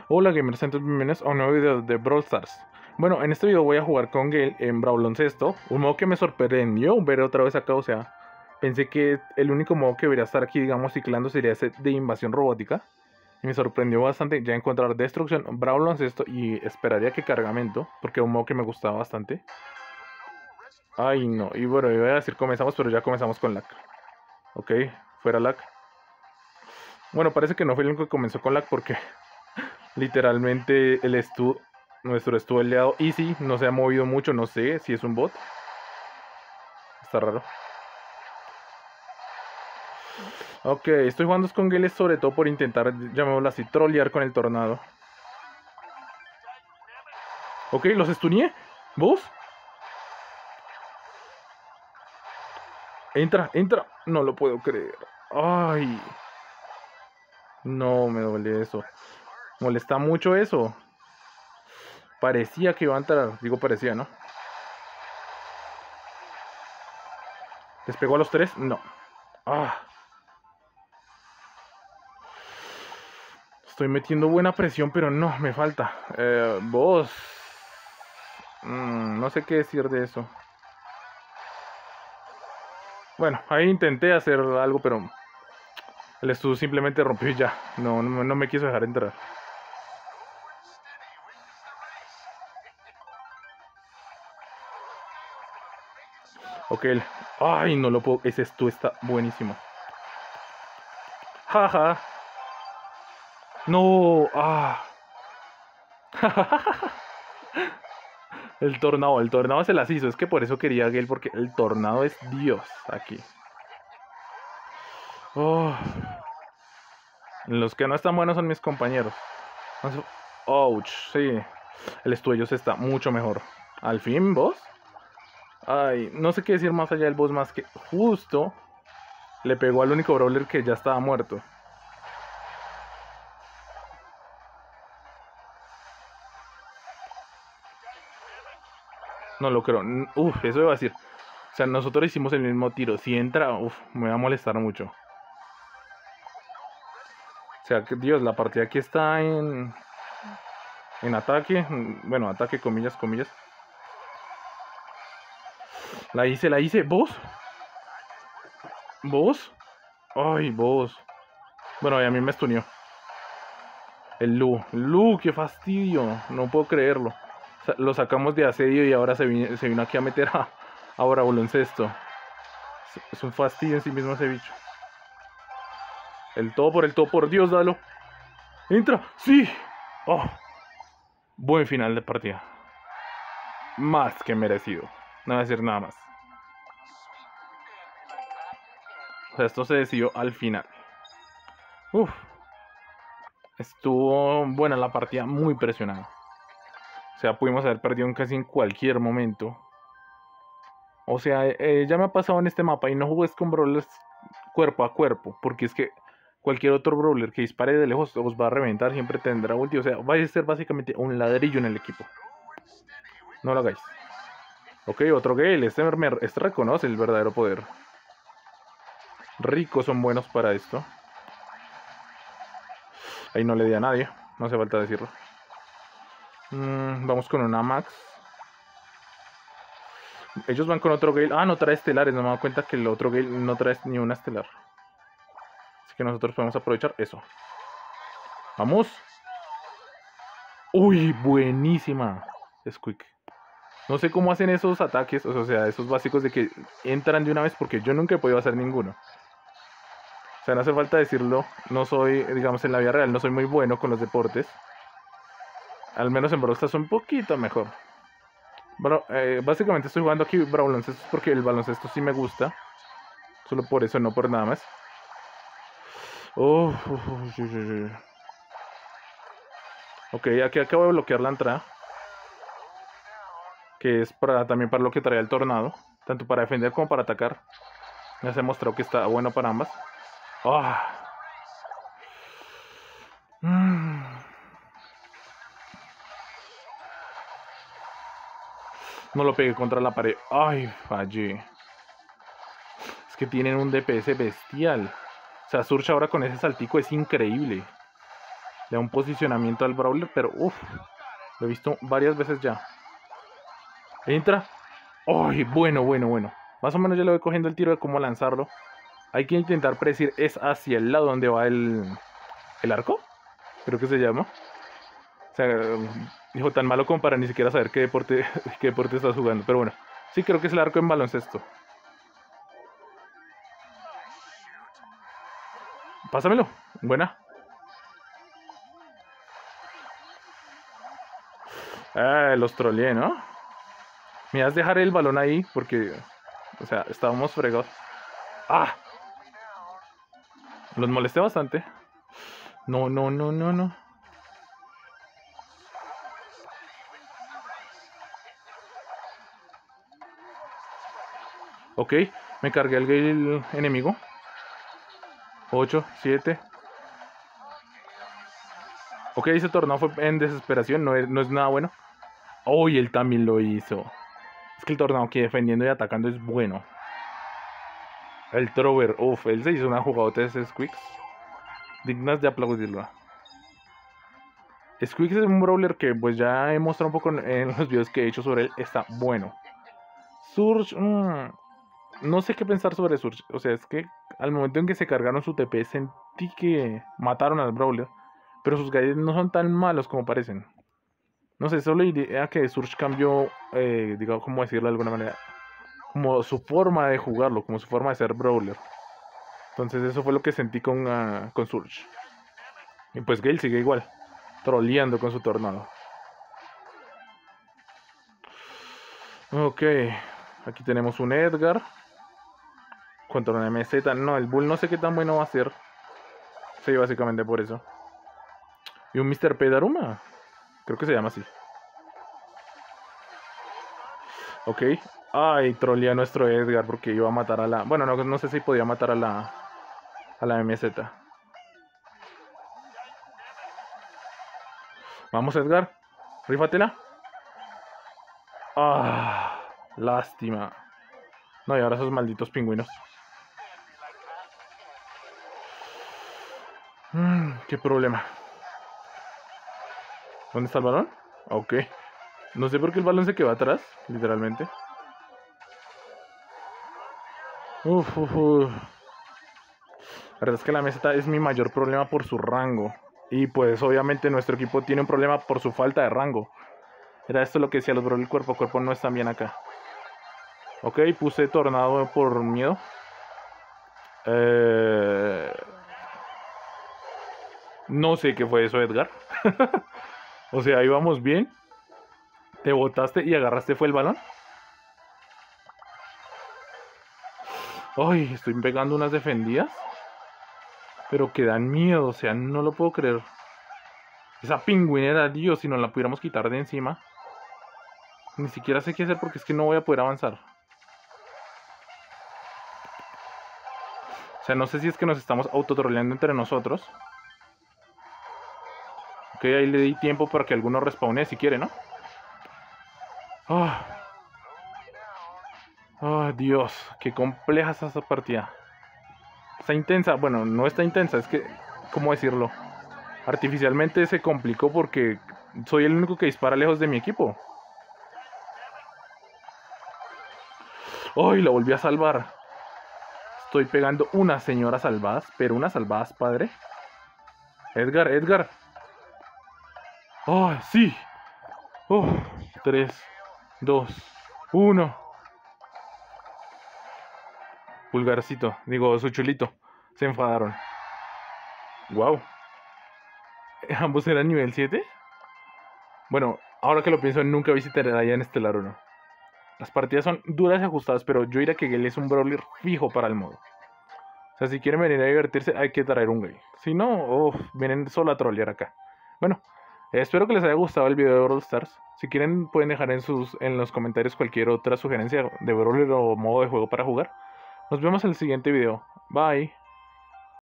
Hola gamers, entonces bienvenidos a un nuevo video de Brawl Stars. Bueno, en este video voy a jugar con Gale en Brawloncesto, un modo que me sorprendió ver otra vez acá, o sea, pensé que el único modo que debería estar aquí, digamos, ciclando sería ese de invasión robótica. Y me sorprendió bastante ya encontrar destrucción, Brawloncesto y esperaría que cargamento, porque es un modo que me gustaba bastante. Ay no, y bueno, iba a decir comenzamos, pero ya comenzamos con lag. Ok, fuera lag. Bueno, parece que no fue el único que comenzó con lag porque literalmente nuestro Stu aliado Easy no se ha movido mucho, no sé si es un bot. Está raro. Ok, estoy jugando con Gale sobre todo por intentar, llamémoslo así, trolear con el tornado. Ok, los stuneé. ¿Vos? Entra, entra. No lo puedo creer. Ay. No, me duele eso. Molesta mucho eso. Parecía que iba a entrar. Digo parecía, ¿no? ¿Les pegó a los tres? No. Ah. Estoy metiendo buena presión, pero no, me falta. Vos. No sé qué decir de eso. Bueno, ahí intenté hacer algo, pero el estudio simplemente rompió y ya. No me quiso dejar entrar. Ok, ay, no lo puedo. Ese estudio está buenísimo. Jaja. No. Ah. El tornado se las hizo. Es que por eso quería Gale, porque el tornado es Dios aquí. Oh. Los que no están buenos son mis compañeros. Ouch, sí. El estudio está mucho mejor. ¿Al fin, boss? Ay, no sé qué decir más allá del boss, más que justo le pegó al único brawler que ya estaba muerto. No lo creo. Uf, eso iba a decir. O sea, nosotros hicimos el mismo tiro. Si entra, uf, me va a molestar mucho. O sea, que Dios, la partida aquí está en ataque. Bueno, ataque, comillas, comillas. La hice. ¿Vos? ¿Vos? Ay, vos. Bueno, y a mí me stuneó. El Lu, qué fastidio. No puedo creerlo. O sea, lo sacamos de asedio y ahora se vino aquí a meter a Brawloncesto. Es un fastidio en sí mismo ese bicho. El todo por Dios, dalo. Entra, sí. Oh, buen final de partida. Más que merecido. No voy a decir nada más. O sea, esto se decidió al final. Uf. Estuvo buena la partida, muy presionada. O sea, pudimos haber perdido en casi en cualquier momento. O sea, ya me ha pasado en este mapa y no jugues con brawlers cuerpo a cuerpo. Porque es que cualquier otro brawler que dispare de lejos os va a reventar, siempre tendrá ulti. O sea, vais a ser básicamente un ladrillo en el equipo. No lo hagáis. Ok, otro Gale. Este reconoce el verdadero poder. Ricos son buenos para esto. Ahí no le di a nadie. No hace falta decirlo. Vamos con una Max. Ellos van con otro Gale. Ah, no trae estelares. No me he dado cuenta que el otro Gale no trae ni una estelar. Así que nosotros podemos aprovechar eso. Vamos. Uy, buenísima. Squeak. No sé cómo hacen esos ataques. O sea, esos básicos de que entran de una vez. Porque yo nunca he podido hacer ninguno. O sea, no hace falta decirlo. No soy, digamos, en la vida real. No soy muy bueno con los deportes. Al menos en Brawl Stars un poquito mejor. Bueno, básicamente estoy jugando aquí Brawloncesto porque el baloncesto sí me gusta. Solo por eso, no por nada más. Ok, aquí acabo de bloquear la entrada. Que es también para lo que trae el tornado. Tanto para defender como para atacar. Ya se ha mostrado que está bueno para ambas. No lo pegué contra la pared. Ay, fallé. Es que tienen un DPS bestial. O sea, Surge ahora con ese saltico es increíble. Le da un posicionamiento al Brawler, pero uff, lo he visto varias veces ya. Entra. ¡Ay! Bueno, bueno, bueno. Más o menos ya le voy cogiendo el tiro de cómo lanzarlo. Hay que intentar predecir, es hacia el lado donde va el arco. Creo que se llama. O sea, dijo tan malo como para ni siquiera saber qué deporte, qué deporte estás jugando. Pero bueno, sí creo que es el arco en baloncesto. Pásamelo. Buena. Los troleé, ¿no? Me vas a dejar el balón ahí porque, o sea, estábamos fregados. ¡Ah! Los molesté bastante. No, no, no, no, no. Ok, me cargué al Gale enemigo. 8, 7. Ok, ese tornado fue en desesperación, no es nada bueno. Oh, y él también lo hizo. Es que el tornado que defendiendo y atacando es bueno. El Trover, uff, él se hizo una jugadota de ese Squeaks. Dignas de aplaudirlo. Squeaks es un brawler que pues ya he mostrado un poco en los videos que he hecho sobre él. Está bueno. Surge, no sé qué pensar sobre Surge. O sea, es que al momento en que se cargaron su TP sentí que mataron al brawler. Pero sus gadgets no son tan malos como parecen. No sé, solo idea que Surge cambió, digamos, ¿cómo decirlo de alguna manera? Como su forma de jugarlo, como su forma de ser brawler. Entonces eso fue lo que sentí con Surge. Y pues Gale sigue igual, troleando con su tornado. Ok, aquí tenemos un Edgar. Contra una MZ. No, el Bull no sé qué tan bueno va a ser. Sí, básicamente por eso. Y un Mr. P. Daruma. Creo que se llama así. Ok. Ay, trolea a nuestro Edgar porque iba a matar a la... Bueno, no sé si podía matar a la MZ. Vamos, Edgar. Rífatela. Ah, lástima. No, y ahora esos malditos pingüinos. Qué problema. ¿Dónde está el balón? Ok. No sé por qué el balón se quedó atrás, literalmente. Uf, uf, uf. La verdad es que la meseta es mi mayor problema por su rango. Y pues obviamente nuestro equipo tiene un problema por su falta de rango. Era esto lo que decía, los brawlers cuerpo a cuerpo no están bien acá. Ok, puse tornado por miedo. No sé qué fue eso, Edgar. O sea, íbamos bien. Te botaste y agarraste fue el balón. Ay, estoy pegando unas defendidas. Pero que dan miedo, o sea, no lo puedo creer. Esa pingüinera, Dios, si nos la pudiéramos quitar de encima. Ni siquiera sé qué hacer porque es que no voy a poder avanzar. O sea, no sé si es que nos estamos autotroleando entre nosotros. Ok, ahí le di tiempo para que alguno respawne si quiere, ¿no? Oh, Dios, qué compleja es esa partida. Está intensa, bueno, no está intensa, es que, ¿cómo decirlo? Artificialmente se complicó porque soy el único que dispara lejos de mi equipo. ¡Ay, la volví a salvar! Estoy pegando unas señoras salvadas, pero unas salvadas, padre. Edgar, Edgar. ¡Oh, sí! ¡Oh! 3, 2, 1. Pulgarcito, digo, su chulito. Se enfadaron. ¡Wow! ¿Ambos eran nivel 7? Bueno, ahora que lo pienso, nunca visitaré allá en Estelar 1. Las partidas son duras y ajustadas, pero yo diría que Gale es un brawler fijo para el modo. O sea, si quieren venir a divertirse, hay que traer un Gale. Si no, vienen solo a trolear acá. Bueno, espero que les haya gustado el video de Brawl Stars. Si quieren, pueden dejar en los comentarios cualquier otra sugerencia de brawler o modo de juego para jugar. Nos vemos en el siguiente video. Bye.